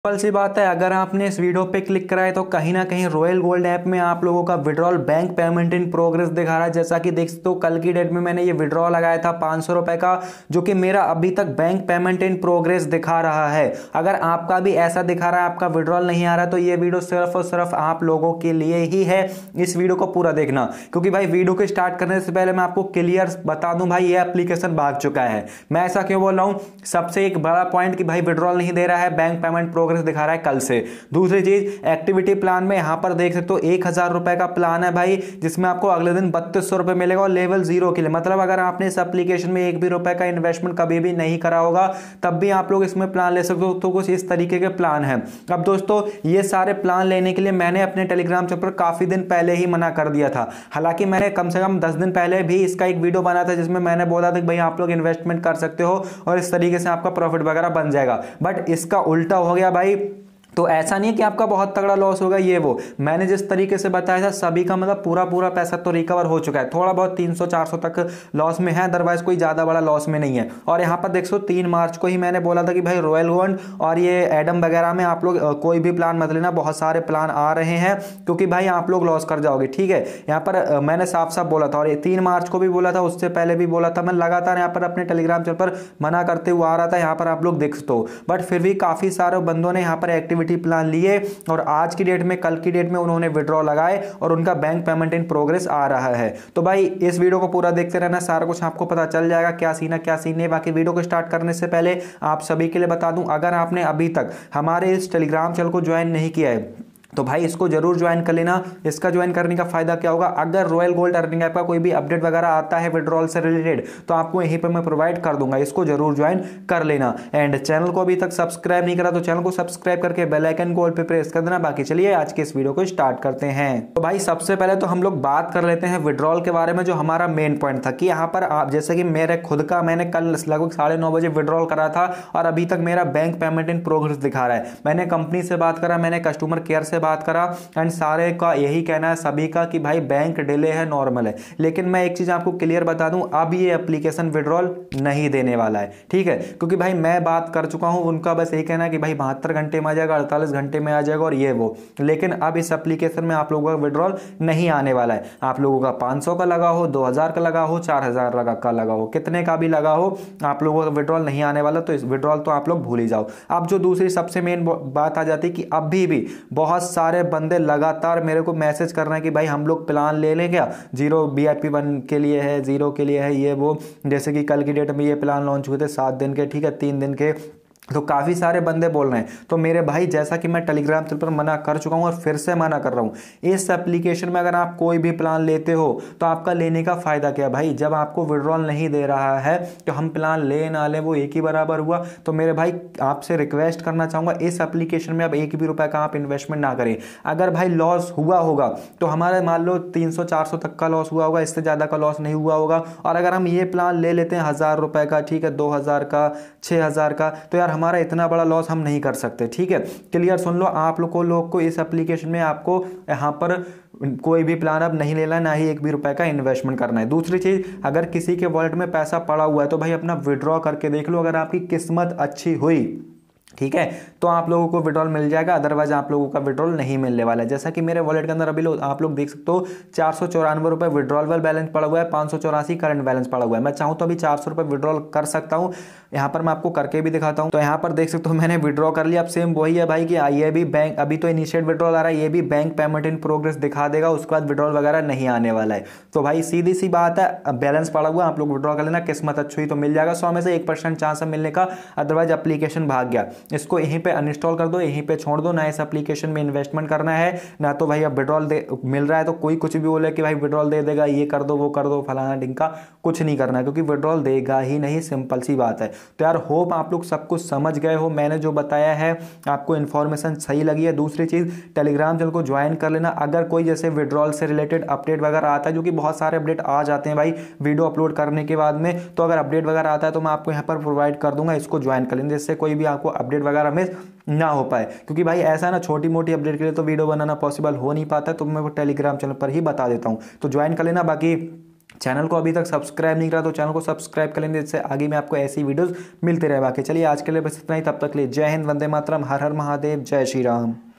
Simple सी बात है, अगर आपने इस वीडियो पे क्लिक करा है तो कहीं ना कहीं रॉयल गोल्ड ऐप में आप लोगों का withdrawal bank payment in progress दिखा रहा है। जैसा कि देख सकते हो कल की डेट में मैंने ये विड्रॉल लगाया था 500 रुपए का, जो कि मेरा अभी तक बैंक पेमेंट इन प्रोग्रेस दिखा रहा है। अगर आपका भी ऐसा दिखा रहा है, आपका विड्रॉल नहीं आ रहा, तो ये वीडियो सिर्फ और सिर्फ आप लोगों के लिए ही है। इस वीडियो को पूरा देखना, क्योंकि भाई वीडियो को स्टार्ट करने से पहले मैं आपको क्लियर बता दूं भाई, ये एप्लीकेशन भाग चुका है। मैं ऐसा क्यों बोल रहा हूं? सबसे एक बड़ा पॉइंट कि भाई विड्रॉल नहीं दे रहा है, बैंक पेमेंट प्रोग्रेस दिखा रहा है कल से। दूसरी चीज, एक्टिविटी प्लान में यहां पर देख सकते हो 1000 रुपए का प्लान है भाई, जिसमें आपको अगले दिन 3200 रुपए मिलेगा और लेवल 0 के लिए। मतलब अगर आपने इस एप्लीकेशन में एक भी रुपए का इन्वेस्टमेंट कभी भी नहीं करा होगा, तब भी आप लोग इसमें प्लान ले सकते हो। तो कुछ इस तरीके के प्लान है। अब दोस्तों, ये सारे प्लान लेने के लिए मैंने अपने टेलीग्राम चैनल पर काफी दिन पहले ही मना कर दिया था। हालांकि मैंने कम से कम 10 दिन पहले भी इसका एक वीडियो बना था, जिसमें मैंने बोला था कि भाई आप लोग इन्वेस्टमेंट कर सकते हो और इस तरीके से आपका प्रॉफिट वगैरह बन जाएगा। बट इसका उल्टा हो गया भाई। तो ऐसा नहीं है कि आपका बहुत तगड़ा लॉस होगा ये वो। मैंने जिस तरीके से बताया था सभी का मतलब पूरा पैसा तो रिकवर हो चुका है। थोड़ा बहुत 300-400 तक लॉस में है, अदरवाइज कोई ज्यादा बड़ा लॉस में नहीं है। और यहाँ पर देख सो 3 मार्च को ही मैंने बोला था कि भाई रॉयल गोल्ड और ये एडम वगैरह में आप लोग कोई भी प्लान मत लेना, बहुत सारे प्लान आ रहे हैं, क्योंकि भाई आप लोग लॉस कर जाओगे। ठीक है, यहाँ पर मैंने साफ साफ बोला था, और 3 मार्च को भी बोला था, उससे पहले भी बोला था। मैं लगातार यहाँ पर अपने टेलीग्राम चैनल पर मना करते हुए आ रहा था, यहाँ पर आप लोग देख सकते हो। बट फिर भी काफी सारे बंदों ने यहाँ पर एक्टिविटी प्लान लिए और आज की डेट में, कल की डेट में उन्होंने विड्रॉ लगाए और उनका बैंक पेमेंट इन प्रोग्रेस आ रहा है। तो भाई इस वीडियो को पूरा देखते रहना, सारा कुछ आपको पता चल जाएगा क्या सीन है क्या सीन नहीं। बाकी वीडियो को स्टार्ट करने से पहले आप सभी के लिए बता दूं, अगर आपने अभी तक हमारे इस टेलीग्राम चैनल को ज्वाइन नहीं किया है तो भाई इसको जरूर ज्वाइन कर लेना। इसका ज्वाइन करने का फायदा क्या होगा, अगर रॉयल गोल्ड अर्निंग ऐप का कोई भी अपडेट वगैरह आता है विड्रॉल से रिलेटेड, तो आपको यहीं पे मैं प्रोवाइड कर दूंगा। इसको जरूर ज्वाइन कर लेना। एंड चैनल को अभी तक सब्सक्राइब नहीं करा तो चैनल को सब्सक्राइब करके बेल आइकन को ऑल पे प्रेस कर देना। बाकी चलिए आज के इस वीडियो को स्टार्ट करते हैं। तो भाई सबसे पहले तो हम लोग बात कर लेते हैं विड्रॉल के बारे में, जो हमारा मेन पॉइंट था कि यहाँ पर आप जैसे कि मेरे खुद का मैंने कल लगभग 9:30 बजे विड्रॉल करा था और अभी तक मेरा बैंक पेमेंट इन प्रोग्रेस दिखा रहा है। मैंने कंपनी से बात करा, मैंने कस्टमर केयर से बात करा, एंड सारे का यही कहना है सभी का कि भाई बैंक डिले है, नॉर्मल है। लेकिन मैं एक चीज आपको क्लियर बता दूं, अब ये एप्लीकेशन विड्रॉल नहीं देने वाला है। ठीक है, क्योंकि भाई मैं बात कर चुका हूं, उनका बस यही कहना है कि भाई 72 घंटे में आ जाएगा, 48 घंटे में आ जाएगा और ये वो। लेकिन अब इस एप्लीकेशन में आप लोगों का विड्रॉल नहीं आने वाला है। आप लोगों का 500 का लगा हो, 2000 का लगा हो, 4000 का लगा हो, कितने का भी लगा हो, आप लोगों का विड्रॉल नहीं आने वाला। तो इस विड्रॉल तो आप लोग भूल ही जाओ। अब जो दूसरी सबसे मेन बात आ जाती है कि अभी भी बहुत सारे बंदे लगातार मेरे को मैसेज कर रहे हैं कि भाई हम लोग प्लान ले लें क्या, 0 VIP1 के लिए है, 0 के लिए है, ये वो। जैसे कि कल की डेट में ये प्लान लॉन्च हुए थे 7 दिन के, ठीक है, 3 दिन के। तो काफी सारे बंदे बोल रहे हैं। तो मेरे भाई जैसा कि मैं टेलीग्राम चैनल पर मना कर चुका हूं और फिर से मना कर रहा हूं, इस एप्लीकेशन में अगर आप कोई भी प्लान लेते हो तो आपका लेने का फायदा क्या भाई, जब आपको विड्रॉल नहीं दे रहा है तो हम प्लान ले ना ले वो एक ही बराबर हुआ। तो मेरे भाई आपसे रिक्वेस्ट करना चाहूंगा, इस एप्लीकेशन में अब एक भी रुपए का आप इन्वेस्टमेंट ना करें। अगर भाई लॉस हुआ होगा तो हमारे मान लो 300-400 तक का लॉस हुआ होगा, इससे ज्यादा का लॉस नहीं हुआ होगा। और अगर हम ये प्लान ले लेते हैं 1000 रुपए का, ठीक है, 2000 का, 6000 का, तो यार हमारा इतना बड़ा लॉस हम नहीं कर सकते। ठीक है, क्लियर सुन लो। आप लोग को इस एप्लीकेशन में आपको यहाँ पर कोई भी प्लान अब नहीं लेना, ना ही एक भी रुपए का इन्वेस्टमेंट करना है। दूसरी चीज, अगर किसी के वॉलेट में पैसा पड़ा हुआ है तो भाई अपना विड्रॉ करके देख लो। अगर आपकी किस्मत अच्छी हुई, ठीक है, तो आप लोगों को विड्रॉल मिल जाएगा, अदरवाइज आप लोगों का विड्रॉल नहीं मिलने वाला है। जैसा कि मेरे वॉलेट के अंदर अभी आप लोग देख सकते हो 494 रुपए विड्रॉल बैलेंस पड़ा हुआ है, 584 करंट बैलेंस पड़ा हुआ है। मैं चाहूँ तो अभी 400 रुपए विड्रॉल कर सकता हूँ। यहाँ पर मैं आपको करके भी दिखाता हूँ। तो यहाँ पर देख सकते हो मैंने विड्रॉ कर लिया। अब सेम वही है भाई कि ये भी बैंक, अभी तो इनिशिएट विड्रॉल आ रहा है, ये भी बैंक पेमेंट इन प्रोग्रेस दिखा देगा, उसके बाद विड्रॉल वगैरह नहीं आने वाला है। तो भाई सीधी सी बात है, बैलेंस पड़ा हुआ, आप लोग विड्रॉ कर लेना, किस्मत अच्छी हुई तो मिल जाएगा। 100 में से 1% चांस है मिलने का, अदरवाइज एप्लीकेशन भाग गया। इसको यहीं पे अनइंस्टॉल कर दो, यहीं पे छोड़ दो, ना इस एप्लीकेशन में इन्वेस्टमेंट करना है, ना तो भाई अब विड्रॉल मिल रहा है तो कोई कुछ भी बोले कि भाई विड्रॉल दे देगा, ये कर दो वो कर दो फलाना ढिंका, कुछ नहीं करना है, क्योंकि विड्रॉल देगा ही नहीं, सिंपल सी बात है। तो यार होप आप लोग सब कुछ समझ गए हो, मैंने जो बताया है आपको इन्फॉर्मेशन सही लगी है। दूसरी चीज, टेलीग्राम चैनल को ज्वाइन कर लेना। अगर कोई जैसे विड्रॉल से रिलेटेड अपडेट वगैरह आता है, जो कि बहुत सारे अपडेट आ जाते हैं भाई वीडियो अपलोड करने के बाद में, तो अगर अपडेट वगैरह आता है तो मैं आपको यहाँ पर प्रोवाइड कर दूंगा, इसको ज्वाइन कर लेना, जिससे कोई भी आपको अपडेट वगैरह मिस ना हो पाए। क्योंकि भाई ऐसा ना छोटी मोटी अपडेट के लिए तो वीडियो बनाना पॉसिबल हो नहीं पाता, तो मैं वो टेलीग्राम चैनल पर ही बता देता हूं। तो ज्वाइन कर लेना। बाकी चैनल को अभी तक सब्सक्राइब नहीं करा तो चैनल को सब्सक्राइब कर लेंगे, जिससे आगे में आपको ऐसी वीडियोस मिलते रहे। बाकी चलिए आज के लिए बस इतना ही, तब तक के लिए जय हिंद, वंदे मातरम, हर हर महादेव, जय श्री राम।